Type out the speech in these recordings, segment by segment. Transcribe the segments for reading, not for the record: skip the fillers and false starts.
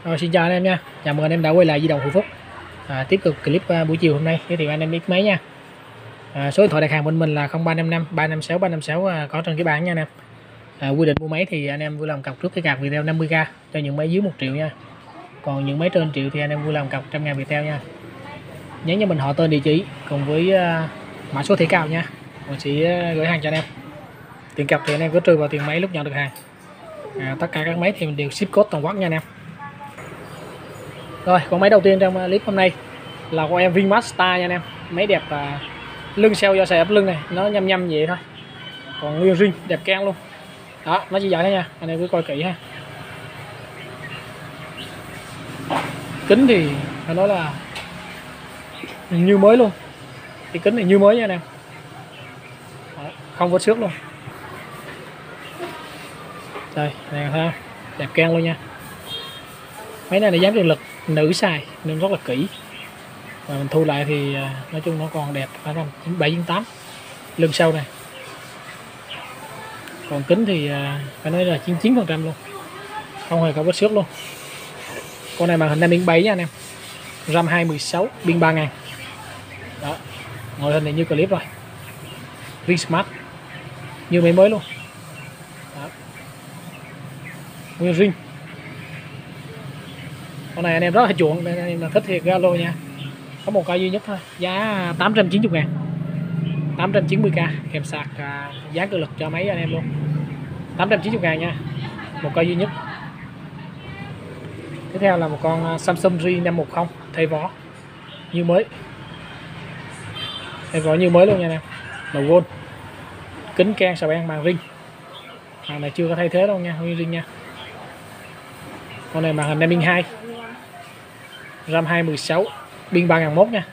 Rồi, xin chào anh em nha. Chào mừng anh em đã quay lại Di động Hữu Phúc. Tiếp tục clip buổi chiều hôm nay giới thiệu anh em chiếc máy nha. Số điện thoại đặt hàng bên mình là 0355 356 356 có trên cái bảng nha anh em. Quy định mua máy thì anh em vui lòng cọc trước cái cạc Viettel 50k cho những máy dưới 1 triệu nha. Còn những máy trên triệu thì anh em vui lòng cọc 100.000 Viettel nha. Nhấn cho mình họ tên, địa chỉ cùng với mã số thẻ cào nha. Mình sẽ gửi hàng cho anh em. Tiền cọc thì anh em cứ trừ vào tiền máy lúc nhận được hàng. Tất cả các máy thì mình đều ship code toàn quốc nha anh em. Rồi, con máy đầu tiên trong clip hôm nay là con em VinFast nha anh em. Máy đẹp và lưng xeo do xài ấp lưng này, nó nhăm nhăm vậy thôi. Còn nguyên zin đẹp keng luôn. Đó, nó chỉ vậy thôi nha, anh em cứ coi kỹ ha. Kính thì phải nói là như mới luôn. Cái kính này như mới nha anh em. Đó, không có xước luôn. Đây, này ha, đẹp keng luôn nha. Máy này là dán điện lực nữ xài nên rất là kỹ, và mình thu lại thì nói chung nó còn đẹp, phải không? 97/8 lưng sau này. Còn kính thì phải nói là 99% luôn, không hề có vết xước luôn. Con này màn hình 5.7 nha anh em, RAM 216, pin 3000. Đó, ngoại hình này như clip rồi, VinSmart như máy mới luôn. Đó, nguyên zin. Con này anh em rất là chuộng, nên anh em là thích thì alo nha. Có một cây duy nhất thôi, giá 890.000, 890k kèm sạc, giá cơ lực cho máy anh em luôn, 890.000 nha, một cây duy nhất. Tiếp theo là một con Samsung J510 thay vỏ như mới, thay vỏ như mới luôn nha anh em, màu gold, kính keng sờ beng màn ring. Hàng này chưa có thay thế đâu nha, nguyên ring nha. Con này màn hình 5.2, RAM 216, pin 3001 nha.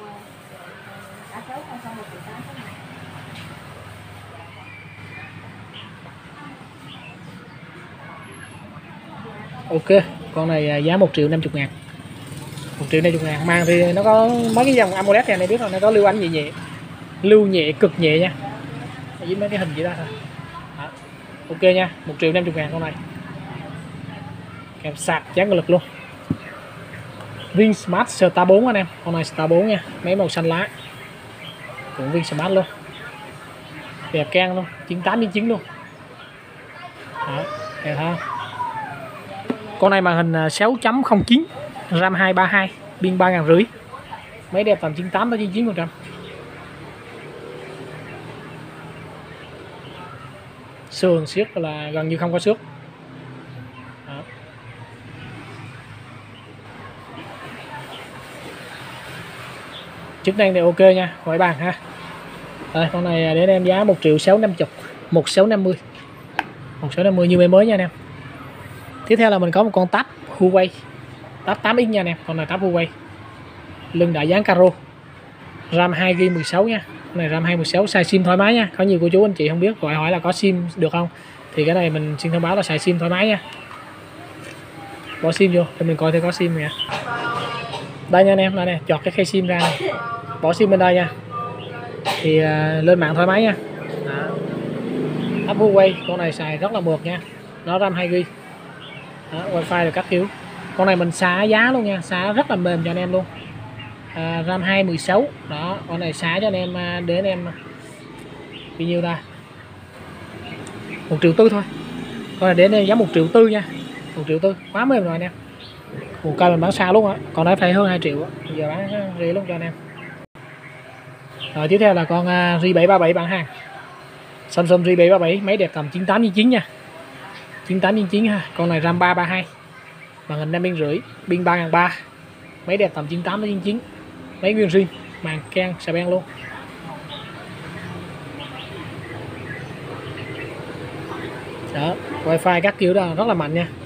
Ok, con này giá 1.050.000, 1.050.000. Màn thì nó có mấy cái dòng AMOLED này biết rồi, nó có lưu ánh nhẹ, lưu nhẹ cực nhẹ nha, với mấy cái hình gì đó thôi. Đó. Ok nha, 1.050.000 con này, kèm sạc dán cơ lực luôn. VinSmart Star 4 anh em, con này Star 4 nha, máy màu xanh lá, cũng VinSmart luôn, đẹp keng luôn, 98/9 luôn. Đó, đẹp ha. Con này màn hình 6.09, RAM 232, pin 3500, máy đẹp tầm 98-99%. Sườn siết là gần như không có xước. Đó. Chức năng này ok nha, khỏi bàn ha. Đây, con này để em giá 1.650.000, 1.650, 1.650 như mới nha anh em. Tiếp theo là mình có một con Tab Huawei, Tab 8X nha anh em. Con này Tab Huawei, lưng đã dán caro, RAM 2GB 16 nha. Con này RAM 216, xài sim thoải mái nha. Có nhiều cô chú anh chị không biết gọi hỏi là có sim được không, thì cái này mình xin thông báo là xài sim thoải mái nha. Bỏ sim vô để mình coi thấy có sim nè. Đây nha anh em, đây nè, chọt cái khay sim ra này, bỏ sim bên đây nha, thì lên mạng thoải mái nha. Đó. Tab Huawei, con này xài rất là mượt nha, nó RAM 2GB. Đó, wifi được các kiểu. Con này mình xả giá luôn nha, xả rất là mềm cho anh em luôn. RAM 216. Đó, con này xả cho anh em để anh em bao nhiêu ta, 1.400.000 thôi. Con này để anh em giá 1.400.000 nha, 1.400.000 quá mềm rồi anh em. Một cây mình bán xa luôn á, còn đấy phải hơn 2 triệu á, giờ bán rẻ luôn cho anh em. Rồi tiếp theo là con J737 bản hàng, Samsung J737, máy đẹp tầm 98/9 nha, 98/9 ha. Con này RAM 332, màn hình 5,5 pin 3003, máy đẹp tầm 98/99, máy nguyên zin, màn keng xà beng luôn. Đó, wifi các kiểu đó rất là mạnh nha.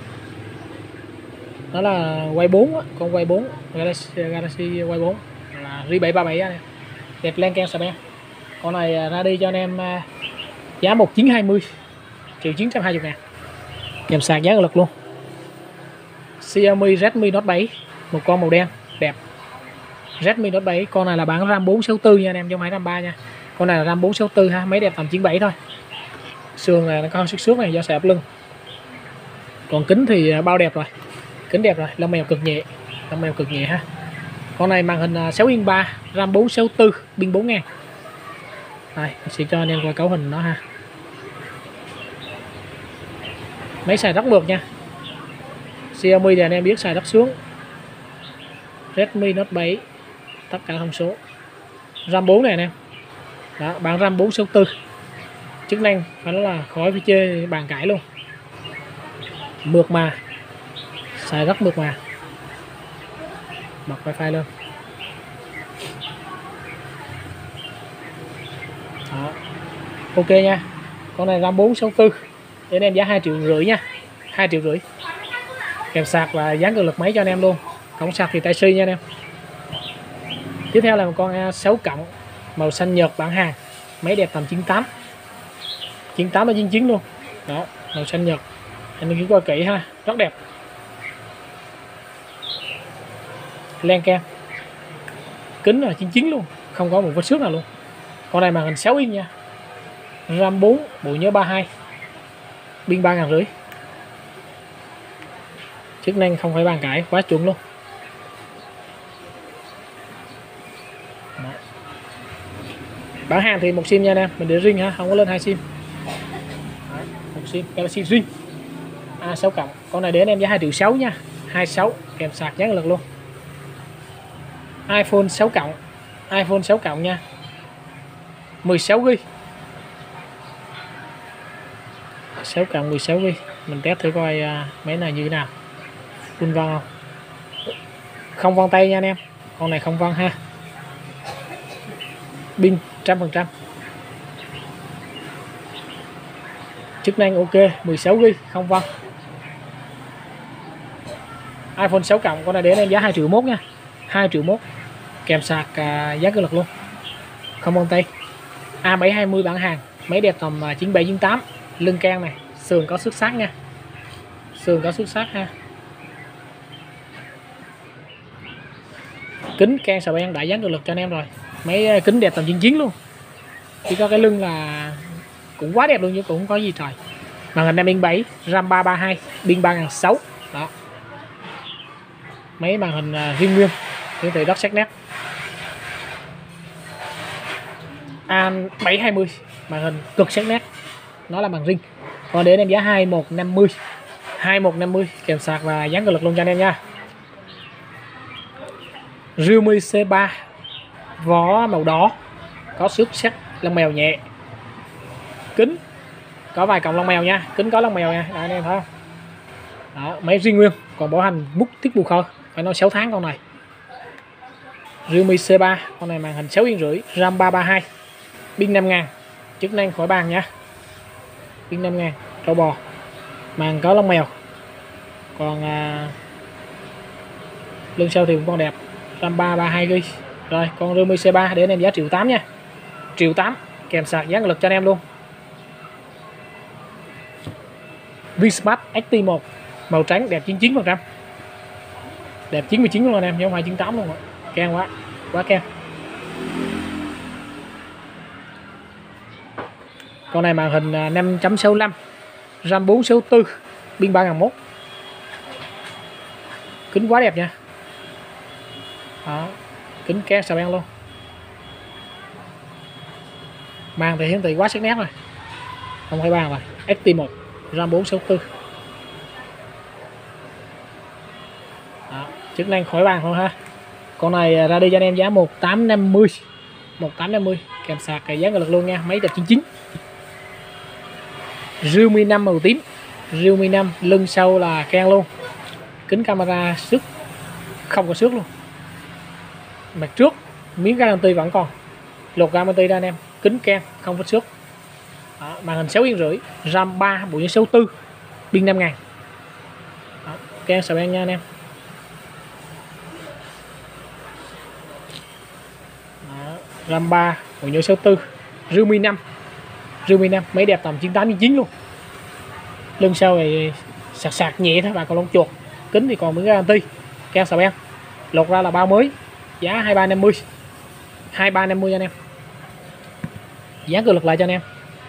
Đó là quay 4 á, con quay 4 Galaxy quay 4 là J737 á, đẹp len keng xà beng. Con này ra đi cho anh em giá 1.920, 1.920.000, kèm sạc giá lực luôn. Xiaomi Redmi Note 7, một con màu đen đẹp, Redmi Note 7. Con này là bản RAM 464 nha anh em, chứ không phải RAM 3 nha. Con này là RAM 464 ha, máy đẹp tầm 97 thôi. Sườn này nó có xước này do xẹp lưng. Còn kính thì bao đẹp rồi, Kính đẹp rồi, lông mèo cực nhẹ, lông mèo cực nhẹ ha. Con này màn hình 6 inch 3, RAM 464, pin 4000. Đây, mình sẽ cho anh em coi cấu hình nó ha. Máy xài rất mượt nha. Xiaomi thì anh em biết xài rất sướng. Redmi Note 7 tất cả thông số. RAM 4 này anh em. Đó, bản RAM 464. Chức năng phải nói là khỏi phải chơi bàn cãi luôn. Mượt mà. Xài rất mượt mà. Bật wifi luôn. Đó. Ok nha. Con này RAM 464 để anh em giá 2,5 triệu nha. 2,5 triệu. Kèm sạc và dán cường lực máy cho anh em luôn. Cổng sạc thì Type-C nha anh em. Tiếp theo là một con A6 cộng màu xanh nhợt bản hàng. Máy đẹp tầm 98. 98 và 99 luôn. Đó, màu xanh nhợt. Anh em coi kỹ ha, rất đẹp. Len kem. Kính là 99 luôn, không có một vết xước nào luôn. Con này màn hình 6 inch nha. RAM 4, bộ nhớ 32. Pin 3500. Chức năng không phải bàn cãi, quá chuẩn luôn. Đó. Bản hàng thì một sim nha anh em, mình để riêng ha, không có lên 2 sim. Đó, một sim Galaxy riêng. A6 cộng. Con này để anh em giá 2,6 triệu nha. 26 kèm sạc dán lực luôn. iPhone 6 cộng. iPhone 6 cộng nha. 16GB. 6 cộng 16GB. Mình test thử coi máy này như thế nào. Full vân không? Không vân tay nha anh em. Con này không vân ha. Pin 100%. Chức năng ok, 16GB không vân. iPhone 6 cộng con này để em giá 2,1 triệu nha. 2,1 triệu. Kèm sạc giá cơ lực luôn. Không vân tay. A720 bản hàng, máy đẹp tầm 97 98. Lưng can này, sườn có xước sát nha. Sườn có xước sát ha. Kính can sờ ben đã dán cường lực cho anh em rồi. Máy kính đẹp tầm 99 luôn. Chỉ có cái lưng là cũng quá đẹp luôn chứ cũng không có gì trời. Màn hình 5 inch 7, RAM 332, pin 3600. Đó. Máy màn hình riêng nguyên, hiển thị rất sắc nét. A720 màn hình cực sắc nét. Nó là màn riêng. Còn để em giá 2150. 2150 kèm sạc và dán cường lực luôn cho anh em nha. Realme C3 vỏ màu đỏ, có xước sắc lông mèo nhẹ. Kính có vài cọng lông mèo nha, kính có lông mèo nha, đây anh em thấy không? Đó, máy riêng nguyên, còn bảo hành mút tiếp bù khơ, phải nói 6 tháng con này. Realme C3, con này màn hình 6,5 inch, RAM 332, pin 5000, chức năng khỏi bàn nha. Pin 5000, trâu bò, màn có lông mèo. Còn lưng sau thì cũng còn đẹp, RAM 332GB. Rồi, con Realme C3 để anh em giá 1,8 triệu nha. 1,8 triệu kèm sạc dán lực cho anh em luôn. Vsmart XT1 màu trắng đẹp 99%. Đẹp 99 luôn anh em, chứ không phải 98 luôn ạ. Keng quá, quá keng. Con này màn hình 5.65, RAM 464, pin 3001. Kính quá đẹp nha. Đó, kính keng sờ ben luôn. Màn thì hiển thị quá sắc nét rồi. Không phải bàn rồi. XT1 RAM 464. Đó, chức năng khỏi bàn thôi ha. Con này ra đi cho anh em giá 1850. 1850 kèm sạc dán cường lực luôn nha, máy đẹp 99. Realme 5 màu tím. Realme 5 lưng sau là keng luôn. Kính camera xước không có xước luôn. Mặt trước miếng garanti vẫn còn. Lột garanti ra anh em. Kính keng không có xước. Đó, màn hình 6,5 inch, RAM 3, bộ nhớ 64, pin 5000. Đó, keng sờ ben nha anh em. Đó, RAM 3, bộ nhớ 64, Realme 5. Realme 5 máy đẹp tầm 98 99 luôn. Lưng sau thì sạc sạc nhẹ thôi, bà còn lông chuột. Kính thì còn miếng garanti. Keng sờ ben. Lột ra là bao mới, giá 2350. 2350 anh em. Dán cường lực lại cho anh em.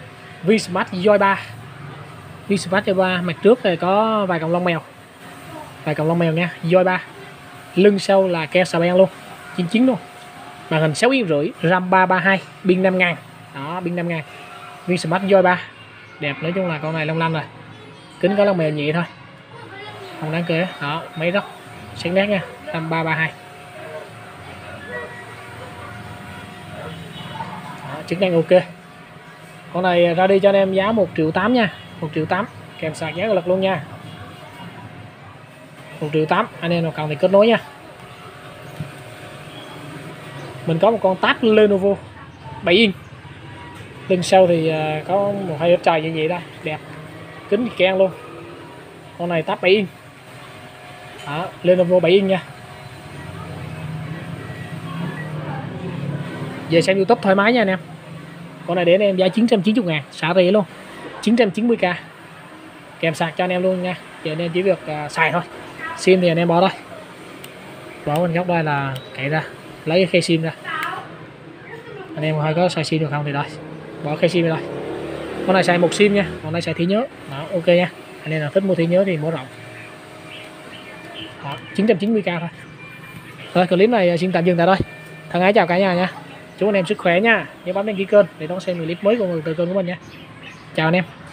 Vsmart Joy 3. Vsmart Joy 3 mặt trước thì có vài cọng lông mèo. Vài cọng lông mèo nha, voi 3. Lưng sau là keo xà beng luôn, 99 luôn. Màn hình 6,5 inch, RAM 332, pin 5000. Đó, pin 5000. Viên smart voi 3. Đẹp, nói chung là con này long lanh rồi. Kính có lông mèo nhẹ thôi. Không đáng kể. Đó, máy róc sáng nét nha, RAM 332. Đó, chức năng ok. Con này ra đi cho anh em giá 1.8 triệu nha, 1.8 triệu, kèm sạc giá lực luôn nha. 1.8 triệu, anh em nào cần thì kết nối nha. Mình có một con tab Lenovo 7 inch. Lưng sau thì có một hai lớp trời như vậy đây, đẹp. Kính thì keng luôn. Con này tab 7 inch. Đó, Lenovo 7 inch nha. Về xem YouTube thoải mái nha anh em. Con này để anh em giá 990.000, xả rẻ luôn. 990k. Kèm sạc cho anh em luôn nha. Giờ anh em chỉ việc xài thôi. Sim thì anh em bỏ đây. Bỏ bên góc đây là cậy ra, lấy cái khay sim ra. Anh em hơi có xài sim được không thì đây, bỏ khay sim đây. Con này xài một sim nha, còn đây xài thẻ nhớ. Đó, ok nha. Anh em nào thích mua thẻ nhớ thì mở rộng. Đó, 990k thôi. Rồi clip này xin tạm dừng tại đây. Thân ái chào cả nhà nha. Chúc anh em sức khỏe nha. Nhớ bấm đăng ký kênh để đón xem clip mới của từ kênh của mình nha. Chào anh em.